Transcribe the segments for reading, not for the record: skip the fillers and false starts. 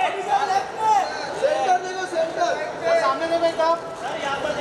Centre देखो, centre सामने देखो एकदम। यहाँ पे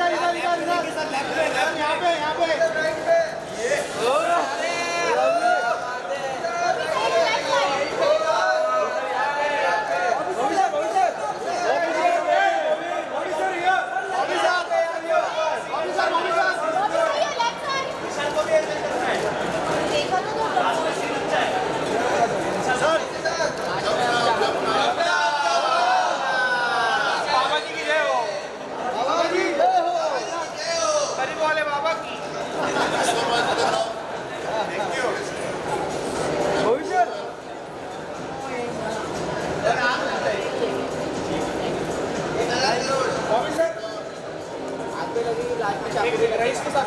राइस के साथ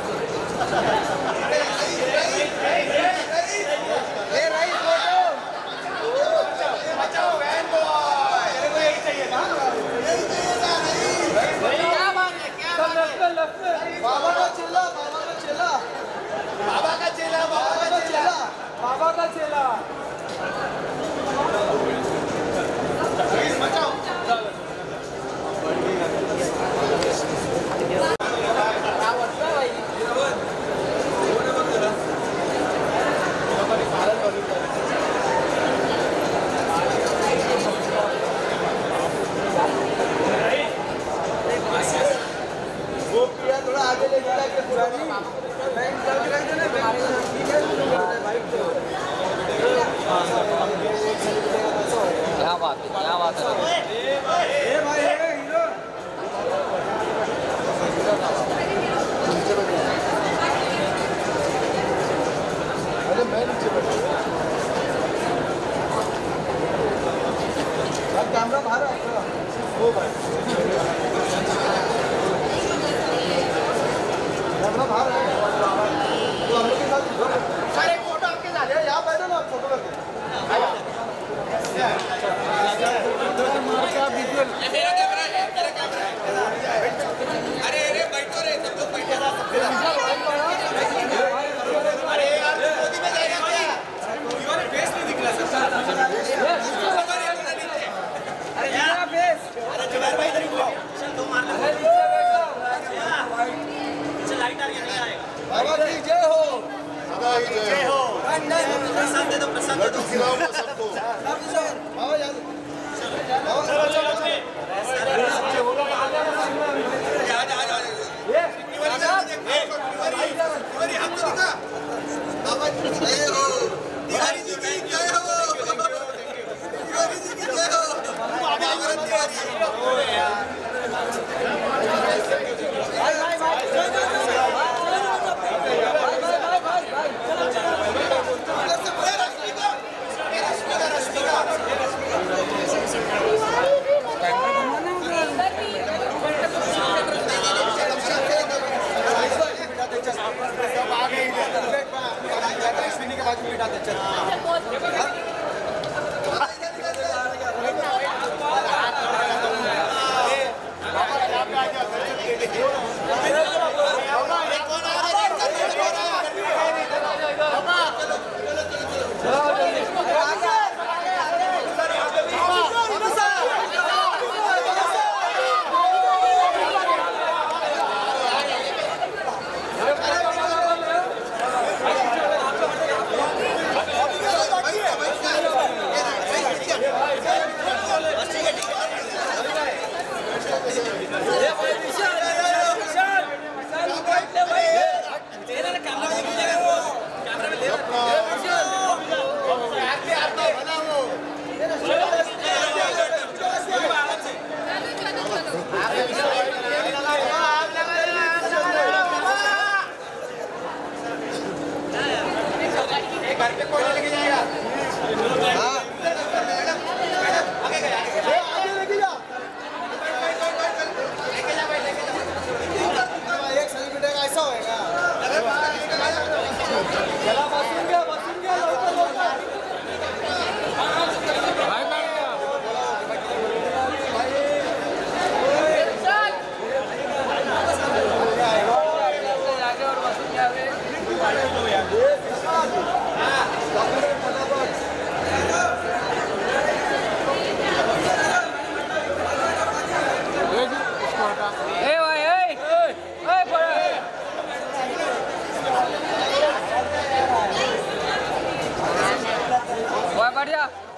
बचाओ वैन बॉय, तेरे को यही चाहिए ना। क्या बात है, क्या बात है। बाबा का चेला, बाबा का चेला, बाबा का चेला, बाबा का चेला, बाबा का चेला। बचाओ थोड़ा आगे ले जाके क्या बात है, क्या बात है। अरे मैं नीचे बैठा कैमरा बाहर वो भाई कैमरा बाहर है तो हम लोग के साथ सर एक फोटो आपके साथ है। यहाँ बैठो ना, फोटो करके मेरा कैमरा है, मेरा कैमरा है। अरे अरे बैठो रे, सब लोग बैठो। अरे यार मोदी में जाएगा क्या? तुम्हारे फेस नहीं दिख रहा सर। अरे यार फेस, अरे जुबैर भाई इधर घुमाओ। चल तुम मार लो। पीछे लाइट आ रही है, नहीं आएगा। बाबा की जय हो, सदा ही जय हो। प्रसाद दे दो, प्रसाद दे दो सबको। बाबा यार चलो चलो चलो तिवारी जी की जय हो, तिवारी जी की जय हो। बढ़िया।